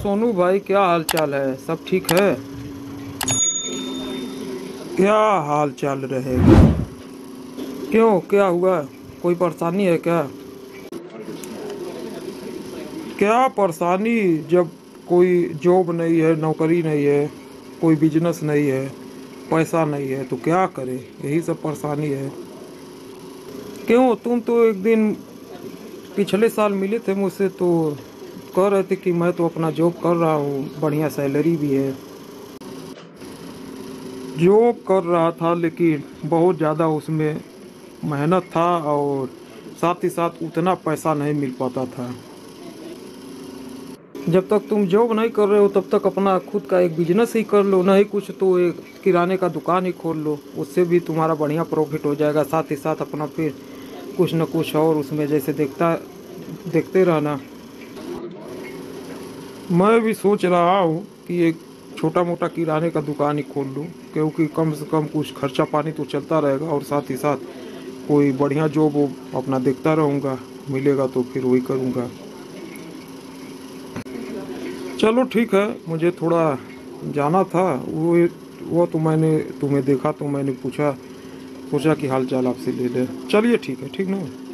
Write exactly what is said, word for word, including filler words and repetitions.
सोनू भाई, क्या हाल चाल है? सब ठीक है? क्या हाल चाल रहेगा? क्यों, क्या हुआ? कोई परेशानी है क्या? क्या परेशानी? जब कोई जॉब नहीं है, नौकरी नहीं है, कोई बिजनेस नहीं है, पैसा नहीं है तो क्या करे? यही सब परेशानी है। क्यों, तुम तो एक दिन पिछले साल मिले थे मुझसे तो कह रहे थे कि मैं तो अपना जॉब कर रहा हूँ, बढ़िया सैलरी भी है। जॉब कर रहा था लेकिन बहुत ज़्यादा उसमें मेहनत था और साथ ही साथ उतना पैसा नहीं मिल पाता था। जब तक तुम जॉब नहीं कर रहे हो तब तक अपना खुद का एक बिजनेस ही कर लो, नहीं कुछ तो एक किराने का दुकान ही खोल लो, उससे भी तुम्हारा बढ़िया प्रॉफिट हो जाएगा। साथ ही साथ अपना फिर कुछ न कुछ और उसमें जैसे देखता देखते रहना। मैं भी सोच रहा हूँ कि एक छोटा मोटा किराने का दुकान ही खोल लूँ, क्योंकि कम से कम कुछ खर्चा पानी तो चलता रहेगा और साथ ही साथ कोई बढ़िया जॉब वो अपना देखता रहूँगा, मिलेगा तो फिर वही करूँगा। चलो ठीक है, मुझे थोड़ा जाना था। वो वो तो मैंने तुम्हें देखा तो मैंने पूछा, सोचा कि हाल चाल आपसे ले ले। चलिए ठीक है, ठीक ना?